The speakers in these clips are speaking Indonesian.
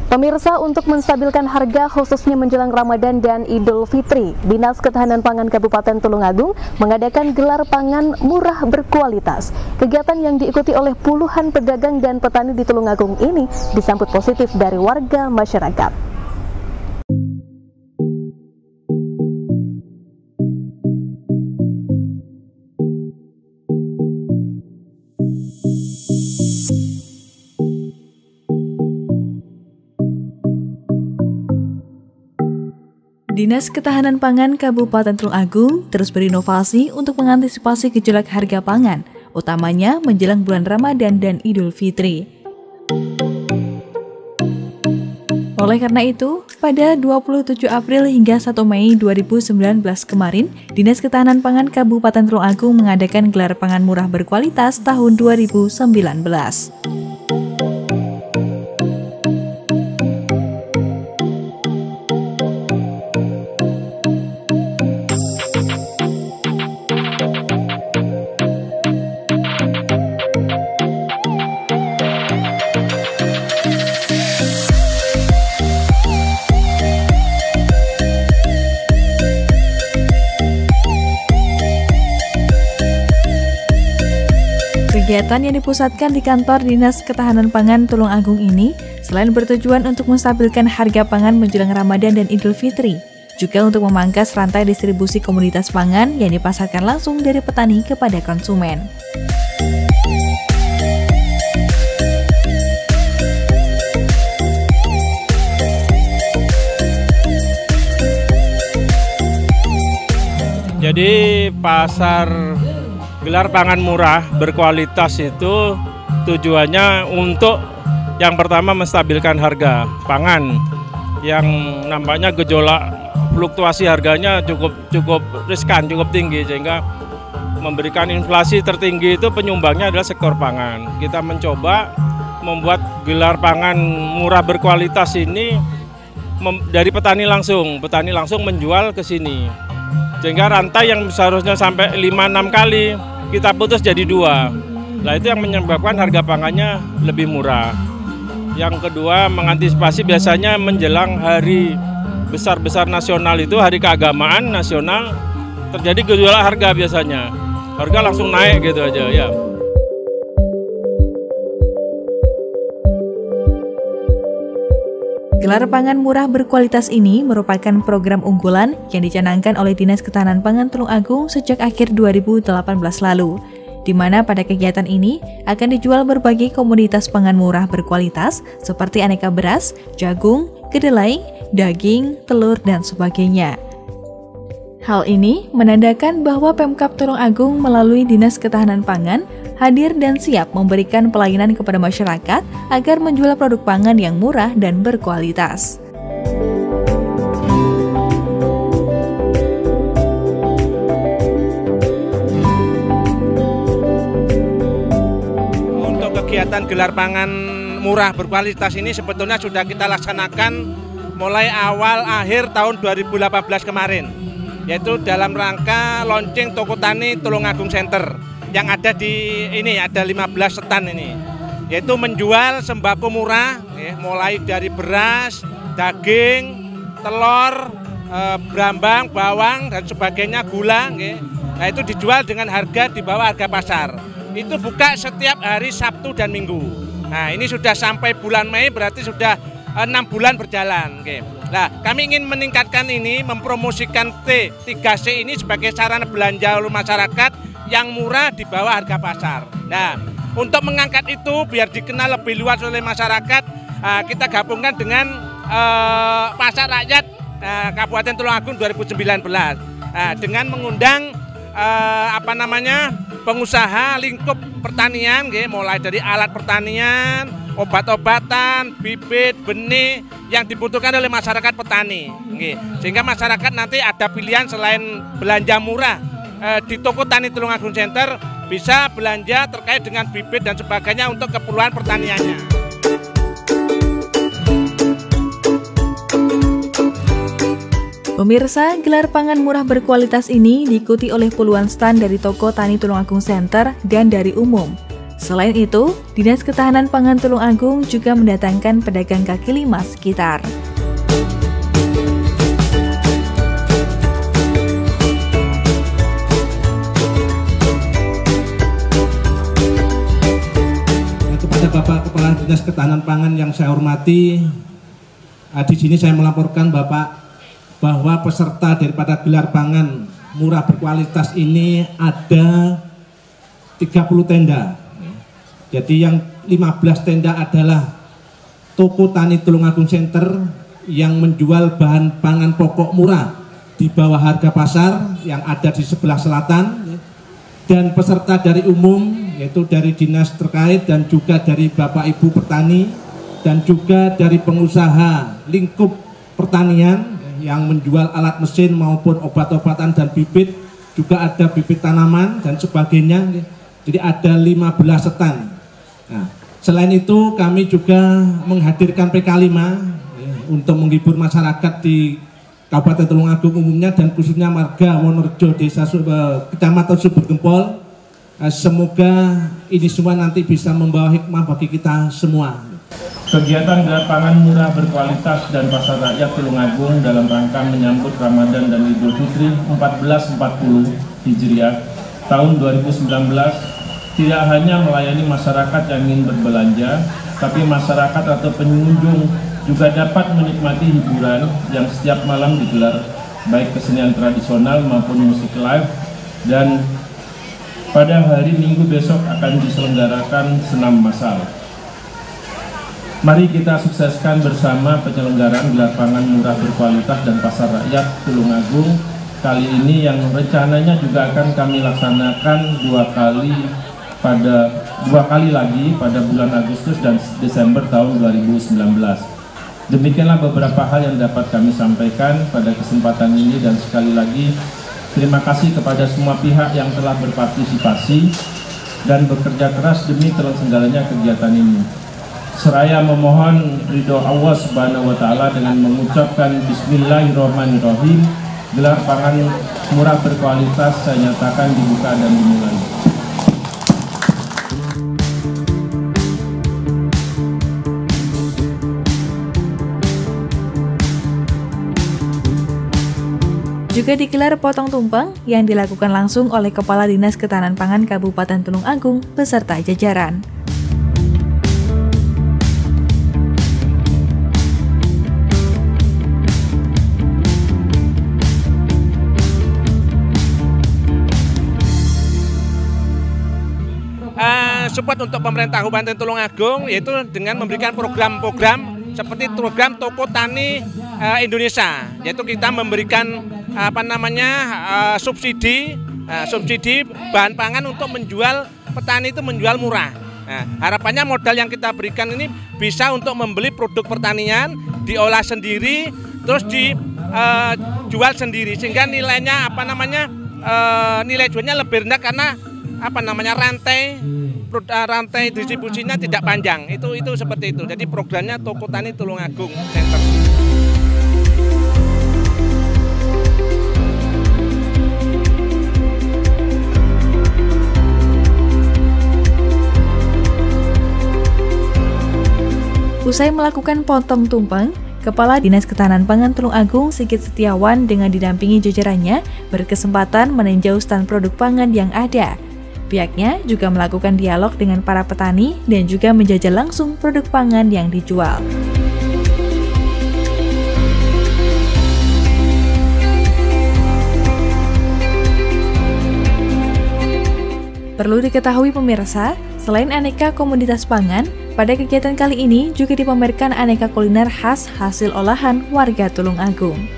Pemirsa, untuk menstabilkan harga khususnya menjelang Ramadan dan Idul Fitri, Dinas Ketahanan Pangan Kabupaten Tulungagung mengadakan gelar pangan murah berkualitas. Kegiatan yang diikuti oleh puluhan pedagang dan petani di Tulungagung ini disambut positif dari warga masyarakat. Dinas Ketahanan Pangan Kabupaten Tulungagung terus berinovasi untuk mengantisipasi gejolak harga pangan, utamanya menjelang bulan Ramadan dan Idul Fitri. Oleh karena itu, pada 27 April hingga 1 Mei 2019 kemarin, Dinas Ketahanan Pangan Kabupaten Tulungagung mengadakan gelar pangan murah berkualitas tahun 2019. Kegiatan yang dipusatkan di kantor Dinas Ketahanan Pangan Tulungagung ini selain bertujuan untuk menstabilkan harga pangan menjelang Ramadan dan Idul Fitri, juga untuk memangkas rantai distribusi komoditas pangan yang dipasarkan langsung dari petani kepada konsumen. Jadi pasar gelar pangan murah berkualitas itu tujuannya untuk yang pertama menstabilkan harga pangan yang nampaknya gejolak fluktuasi harganya cukup riskan, cukup tinggi, sehingga memberikan inflasi tertinggi itu penyumbangnya adalah sektor pangan. Kita mencoba membuat gelar pangan murah berkualitas ini dari petani langsung menjual ke sini, sehingga rantai yang seharusnya sampai 5-6 kali kita putus jadi 2. Nah, itu yang menyebabkan harga pangannya lebih murah. Yang kedua, mengantisipasi biasanya menjelang hari besar-besar nasional itu, hari keagamaan nasional, terjadi gejolak harga biasanya. Harga langsung naik gitu aja ya. Gelar pangan murah berkualitas ini merupakan program unggulan yang dicanangkan oleh Dinas Ketahanan Pangan Tulungagung sejak akhir 2018 lalu, di mana pada kegiatan ini akan dijual berbagai komoditas pangan murah berkualitas seperti aneka beras, jagung, kedelai, daging, telur, dan sebagainya. Hal ini menandakan bahwa Pemkab Tulungagung melalui Dinas Ketahanan Pangan hadir dan siap memberikan pelayanan kepada masyarakat agar menjual produk pangan yang murah dan berkualitas. Untuk kegiatan gelar pangan murah berkualitas ini sebetulnya sudah kita laksanakan mulai awal akhir tahun 2018 kemarin, yaitu dalam rangka launching Toko Tani Tulungagung Center yang ada di ini, ada 15 stand ini, yaitu menjual sembako murah mulai dari beras, daging, telur, brambang, bawang dan sebagainya, gula. Nah, itu dijual dengan harga di bawah harga pasar. Itu buka setiap hari Sabtu dan Minggu. Nah, ini sudah sampai bulan Mei, berarti sudah 6 bulan berjalan. Nah, kami ingin meningkatkan ini, mempromosikan T3C ini sebagai sarana belanja oleh masyarakat yang murah di bawah harga pasar. Nah, untuk mengangkat itu biar dikenal lebih luas oleh masyarakat, kita gabungkan dengan Pasar Rakyat Kabupaten Tulungagung 2019 dengan mengundang pengusaha lingkup pertanian, mulai dari alat pertanian, obat-obatan, bibit, benih yang dibutuhkan oleh masyarakat petani, sehingga masyarakat nanti ada pilihan selain belanja murah di Toko Tani Tulungagung Center, bisa belanja terkait dengan bibit dan sebagainya untuk keperluan pertaniannya. Pemirsa, gelar pangan murah berkualitas ini diikuti oleh puluhan stand dari Toko Tani Tulungagung Center dan dari umum. Selain itu, Dinas Ketahanan Pangan Tulungagung juga mendatangkan pedagang kaki lima sekitar. Kepada Bapak Kepala Dinas Ketahanan Pangan yang saya hormati, di sini saya melaporkan Bapak bahwa peserta daripada gelar pangan murah berkualitas ini ada 30 tenda. Jadi yang 15 tenda adalah Toko Tani Tulungagung Center yang menjual bahan pangan pokok murah di bawah harga pasar yang ada di sebelah selatan, dan peserta dari umum yaitu dari dinas terkait dan juga dari Bapak Ibu petani dan juga dari pengusaha lingkup pertanian yang menjual alat mesin maupun obat-obatan dan bibit, juga ada bibit tanaman dan sebagainya. Jadi ada 15 stand. Nah, selain itu kami juga menghadirkan PK5 untuk menghibur masyarakat di Kabupaten Tulungagung umumnya dan khususnya warga Wonorejo, Kecamatan Subur Gempol. Semoga ini semua nanti bisa membawa hikmah bagi kita semua. Kegiatan gelar pangan murah berkualitas dan pasar rakyat Tulungagung dalam rangka menyambut Ramadan dan Idul Fitri 1440 Hijriah tahun 2019 tidak hanya melayani masyarakat yang ingin berbelanja, tapi masyarakat atau pengunjung juga dapat menikmati hiburan yang setiap malam digelar, baik kesenian tradisional maupun musik live, dan pada hari Minggu besok akan diselenggarakan senam massal. Mari kita sukseskan bersama penyelenggaraan gelar pangan murah berkualitas dan pasar rakyat Tulungagung kali ini yang rencananya juga akan kami laksanakan dua kali lagi pada bulan Agustus dan Desember tahun 2019. Demikianlah beberapa hal yang dapat kami sampaikan pada kesempatan ini, dan sekali lagi terima kasih kepada semua pihak yang telah berpartisipasi dan bekerja keras demi terselenggaranya kegiatan ini. Seraya memohon ridho Allah Subhanahu wa Ta'ala dengan mengucapkan Bismillahirrahmanirrahim, gelar pangan murah berkualitas saya nyatakan dibuka dan dimulai. Juga digelar potong tumpeng yang dilakukan langsung oleh Kepala Dinas Ketahanan Pangan Kabupaten Tulungagung beserta jajaran. Support untuk pemerintah Kabupaten Tulungagung yaitu dengan memberikan program-program seperti program Toko Tani Indonesia, yaitu kita memberikan subsidi bahan pangan untuk menjual, petani itu menjual murah. Nah, harapannya modal yang kita berikan ini bisa untuk membeli produk pertanian, diolah sendiri, terus dijual sendiri, sehingga nilainya nilai jualnya lebih rendah karena rantai distribusinya tidak panjang. Itu seperti itu. Jadi programnya Toko Tani Tulungagung Center. Usai melakukan potong tumpeng, Kepala Dinas Ketahanan Pangan Tulungagung Sigit Setiawan dengan didampingi jajarannya berkesempatan meninjau stand produk pangan yang ada. Pihaknya juga melakukan dialog dengan para petani dan juga menjajal langsung produk pangan yang dijual. Perlu diketahui pemirsa, selain aneka komoditas pangan, pada kegiatan kali ini juga dipamerkan aneka kuliner khas hasil olahan warga Tulungagung.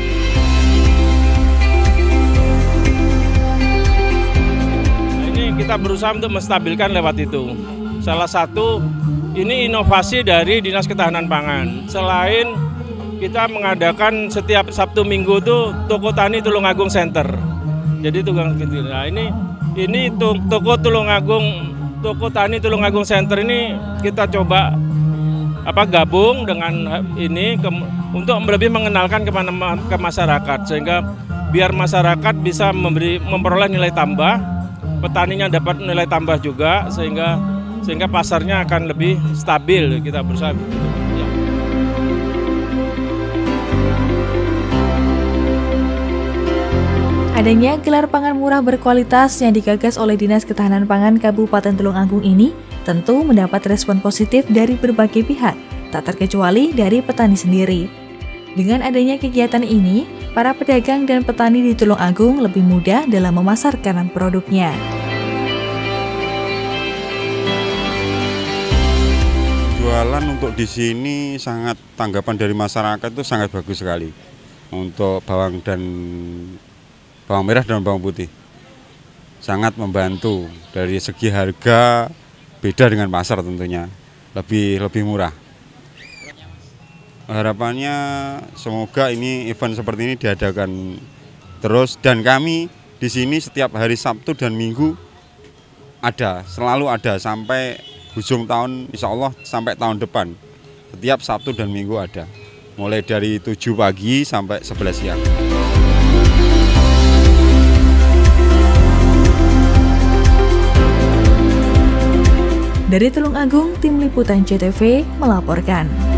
Kita berusaha untuk menstabilkan lewat itu. Salah satu ini inovasi dari Dinas Ketahanan Pangan. Selain kita mengadakan setiap Sabtu Minggu itu Toko Tani Tulungagung Center. Jadi tukang kecil. Nah, ini Toko Tani Tulungagung Center ini kita coba gabung dengan ini untuk lebih mengenalkan ke masyarakat, sehingga biar masyarakat bisa memperoleh nilai tambah, petaninya dapat nilai tambah juga, sehingga sehingga pasarnya akan lebih stabil kita berusaha. Ya. Adanya gelar pangan murah berkualitas yang digagas oleh Dinas Ketahanan Pangan Kabupaten Tulungagung ini tentu mendapat respon positif dari berbagai pihak, tak terkecuali dari petani sendiri. Dengan adanya kegiatan ini, para pedagang dan petani di Tulungagung lebih mudah dalam memasarkan produknya. Jualan untuk di sini sangat tanggapan dari masyarakat itu sangat bagus sekali untuk bawang merah dan bawang putih. Sangat membantu dari segi harga, beda dengan pasar tentunya, lebih murah. Harapannya semoga ini event seperti ini diadakan terus dan kami di sini setiap hari Sabtu dan Minggu selalu ada sampai ujung tahun, insya Allah sampai tahun depan. Setiap Sabtu dan Minggu ada, mulai dari 7 pagi sampai 11 siang. Dari Tulungagung, Tim Liputan CTV melaporkan.